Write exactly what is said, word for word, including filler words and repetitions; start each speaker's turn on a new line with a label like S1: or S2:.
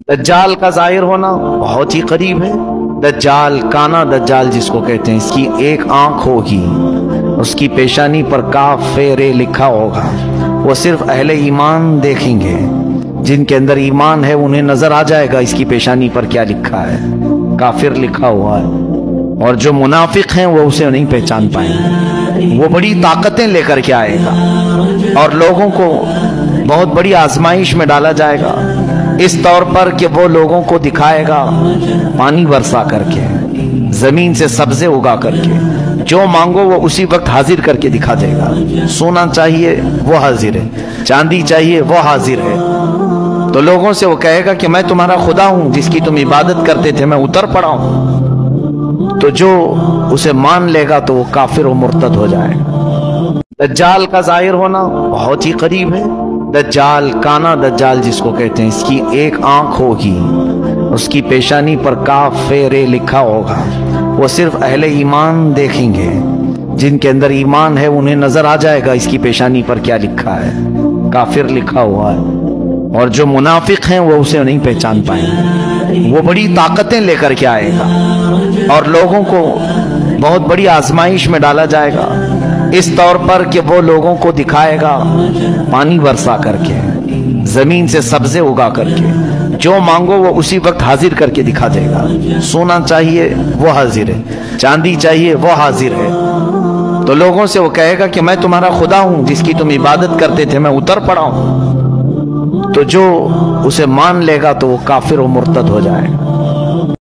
S1: دجال کا ظاہر ہونا بہت ہی قریب ہے۔ دجال، کانا دجال جس کو کہتے ہیں، اس کی ایک آنکھ ہوگی، اس کی پیشانی پر کاف فے رے لکھا ہوگا۔ وہ صرف اہل ایمان دیکھیں گے، جن کے اندر ایمان ہے انہیں نظر آ جائے گا اس کی پیشانی پر کیا لکھا ہے، کافر لکھا ہوا ہے۔ اور جو منافق ہیں وہ اسے نہیں پہچان پائیں گے۔ وہ بڑی طاقتیں لے کر کے آئے گا اور لوگوں کو بہت بڑی آزمائش میں ڈالا جائے گا، اس طور پر کہ وہ لوگوں کو دکھائے گا پانی برسا کر کے، زمین سے سبزے اگا کر کے، جو مانگو وہ اسی وقت حاضر کر کے دکھا دے گا۔ سونا چاہیے وہ حاضر ہے، چاندی چاہیے وہ حاضر ہے۔ تو لوگوں سے وہ کہے گا کہ میں تمہارا خدا ہوں جس کی تم عبادت کرتے تھے، میں اتر پڑا ہوں۔ تو جو اسے مان لے گا تو وہ کافر و مرتد ہو جائے گا۔ دجال کا ظاہر ہونا بہت ہی قریب ہے۔ دجال، کانا دجال جس کو کہتے ہیں، اس کی ایک آنکھ ہوگی، اس کی پیشانی پر کاف فے رے لکھا ہوگا۔ وہ صرف اہل ایمان دیکھیں گے، جن کے اندر ایمان ہے انہیں نظر آ جائے گا اس کی پیشانی پر کیا لکھا ہے، کافر لکھا ہوا ہے۔ اور جو منافق ہیں وہ اسے نہیں پہچان پائیں گے۔ وہ بڑی طاقتیں لے کر کے آئے گا اور لوگوں کو بہت بڑی آزمائش میں ڈالا جائے گا، اس طور پر کہ وہ لوگوں کو دکھائے گا پانی برسا کر کے، زمین سے سبزے اگا کر کے، جو مانگو وہ اسی وقت حاضر کر کے دکھا دے گا۔ سونا چاہیے وہ حاضر ہے، چاندی چاہیے وہ حاضر ہے۔ تو لوگوں سے وہ کہے گا کہ میں تمہارا خدا ہوں جس کی تم عبادت کرتے تھے، میں اتر پڑا ہوں۔ تو جو اسے مان لے گا تو وہ کافر و مرتد ہو جائے گا۔